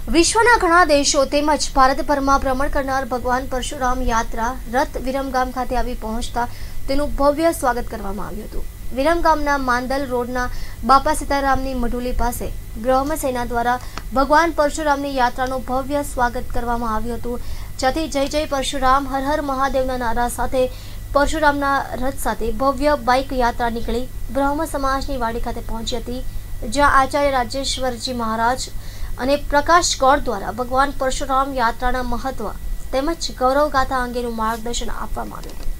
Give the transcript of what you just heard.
વિશ્વના ઘણા દેશો તેમજ ભારતભરમાં ભ્રમણ કરનાર ભગવાન પરશુરામ યાત્રા રથ વિરમગામ ખાતે આવી પહોંચતા તેનું ભવ્ય સ્વાગત કરવામાં આવ્યું હતું. વિરમગામના માંદલ રોડના બાપા સીતારામની મઢુલી પાસે બ્રહ્મસેના દ્વારા ભગવાન પરશુરામની યાત્રાનું ભવ્ય સ્વાગત કરવામાં આવ્યું હતું. જ્યાંથી જય જય પરશુરામ હર હર મહાદેવના નારા સાથે પરશુરામના રથ સાથે ભવ્ય બાઇક યાત્રા નીકળી બ્રહ્મ સમાજની વાડી ખાતે પહોંચી હતી, જ્યાં આચાર્ય રાજેશ્વરજી મહારાજ અને પ્રકાશ ગૌડ દ્વારા ભગવાન પરશુરામ યાત્રાના મહત્વ તેમજ ગૌરવગાથા અંગેનું માર્ગદર્શન આપવામાં આવ્યું હતું.